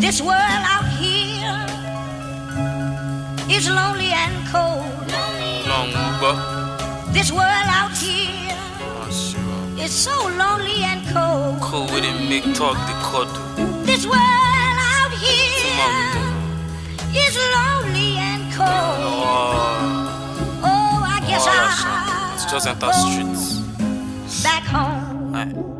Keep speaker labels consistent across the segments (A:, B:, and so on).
A: This world out here is lonely and cold. This world out here is so lonely and cold.
B: Cool with it, make talk the cuddle.
A: This world out here is lonely and cold. Oh, I guess
B: It's just enter streets.
A: Back home.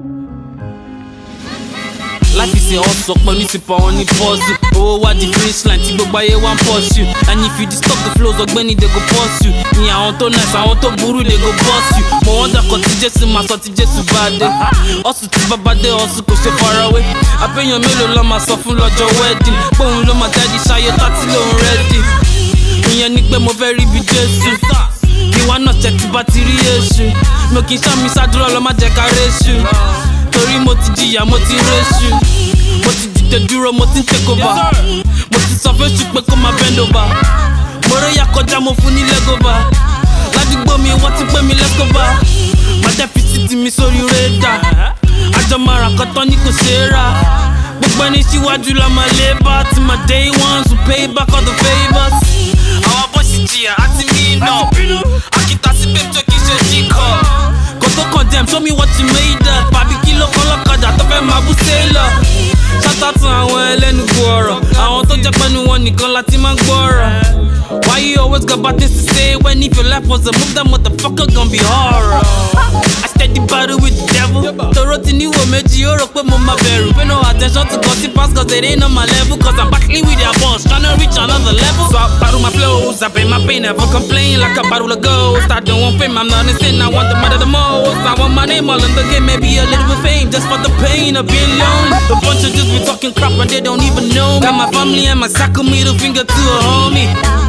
C: Life is a hustle, money to power on the puzzle. Oh, what the finish line, Tibo Baye one pursue. And if you disturb the flows of Benny, they go pause you. Me, I want to nice, I want to buru, they go boss you. Mo wonder cut Jesu, my sort Jesu bad. Also, Tiba Bade, also go so far away. I pay your melo, la myself, and lodge your wedding. Bone, lo, my daddy, shy, your tatty, low, ready. Me, I need them, very be Jesu. You want not check the battery issue. Making sure me saddle, all my decoration. Tori mo ti jìyà mo ti reṣu, mo ti dìde dúró mo ti take over, mo ti sọ fẹ́ṣù pé kó máa bend over, mo róyà kọjá mo fún ní lẹ́gọ́bà, ládùúgbò mi wọ́n ti pè mí lẹ́kọ́bà, má dẹ́físítì mi sórí rédà, àjọ máa rà kọ́tọ́ ní kò ṣe é rà, gbogbo ẹni síwájú la máa lé bá, tí my day ones will pay back all the favours, àwọn bọ́sì jìyà àti mí náà, àkìtà sí bẹ́ẹ̀ tó kì í ṣe jíkọ̀. Go condemn, show me what you made up. Baby kilo kolokada, to fẹ́ máa bú sailor. Shout out to àwọn ẹlẹ́nu gbọ́rọ̀, àwọn tó jẹ́ pẹ́nu wọn nìkan láti máa gbọ́rọ̀. Why you always got bad things to say when if your life was a move, that motherfucker gon' be horror. I steady battle with the devil. Toro ti ní wo méjì, ó rò pé mo máa bẹ̀rù. Pay no attention to gossipers cause they ain't on my level. Cause I'm battling with their boss, tryna reach another level. So I battle my flows, I pay my pain, never complain like I battle a ghost. I don't want fame, I'm not insane, I want the matter the most. I want my name all in the game, maybe a little bit fame, just for the pain of being lonely. A bunch of dudes be talking crap and they don't even know me. Got my family and my circle, middle finger to a homie.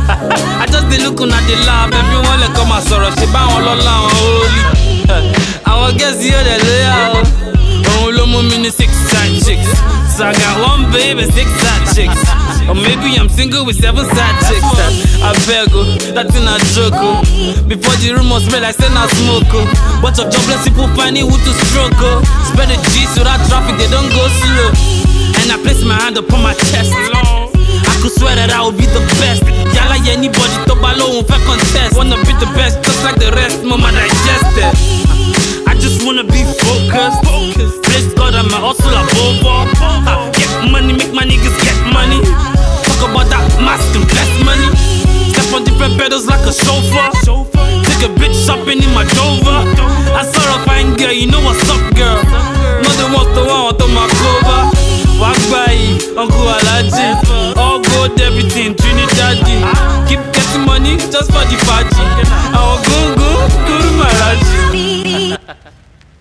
C: I just be looking at the love, everyone like come and sorrow, she bow all along holy. I will guess you the loyal. Oh, low mini 6 side chicks. So I got one baby, 6 side chicks. Or maybe I'm single with 7 side chicks. I beg you, that's in a joke. Before the rumors smell, I say not smoke. Bunch of jobless people finding who to stroke. Spread the G so that traffic they don't go slow. And I place my hand upon my chest. I could swear that I would be the best. Yalla anybody to balo won't fair contest. Wanna be the best, just like the rest, mama digested. I just wanna be focused. Place God and my hustle above all. Get money, make my niggas get money. Talk about that mask and bless money. Step on different pedals like a chauffeur. Take a bitch shopping in my Dover. I saw a fine girl, you know what's up, girl. Nothing wants to want to my cover. Wagbai, Uncle Alaji, all gold, everything, Trinidadi. Keep getting money just for the party. I will go to my Raji.